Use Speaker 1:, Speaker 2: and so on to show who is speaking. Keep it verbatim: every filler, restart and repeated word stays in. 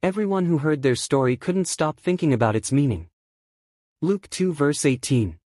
Speaker 1: Everyone who heard their story couldn't stop thinking about its meaning. Luke two verse eighteen.